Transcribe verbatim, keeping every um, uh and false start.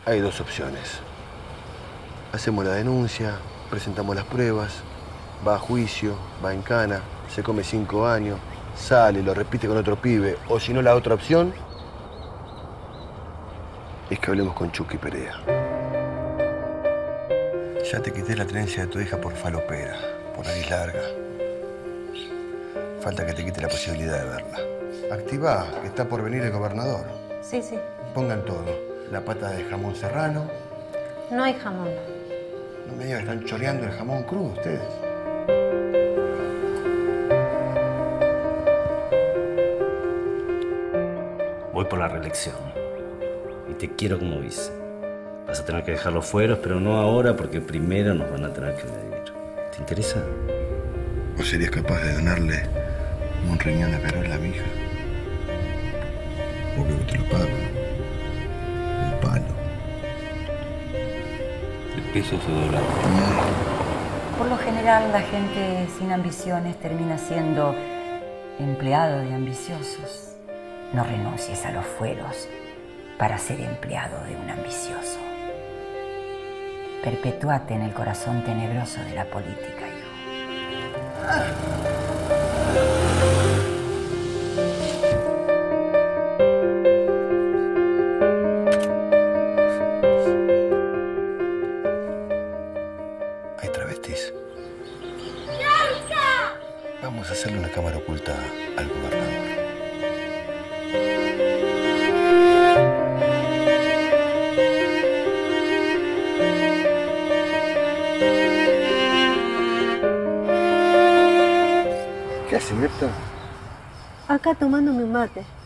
Hay dos opciones. Hacemos la denuncia, presentamos las pruebas, va a juicio, va en cana, se come cinco años, sale, lo repite con otro pibe. O si no, la otra opción es que hablemos con Chucky Perea. Ya te quité la tenencia de tu hija por falopera, por nariz larga. Falta que te quite la posibilidad de verla. Activá, que está por venir el gobernador. Sí, sí. Pongan todo. La pata de jamón serrano. No hay jamón. No me digan que están choreando el jamón crudo ustedes. Voy por la reelección. Y te quiero como vice. Vas a tener que dejar los fueros, pero no ahora, porque primero nos van a tener que medir. ¿Te interesa? ¿O serías capaz de donarle un riñón de perol a mi hija? Obvio que te lo pago. Un palo. El peso se dobla. Por lo general, la gente sin ambiciones termina siendo empleado de ambiciosos. No renuncies a los fueros para ser empleado de un ambicioso. Perpetúate en el corazón tenebroso de la política, hijo. Ah. Hay travestis. Vamos a hacerle una cámara oculta al gobernador. ¿Qué hace, Mirta? Acá tomándome un mate.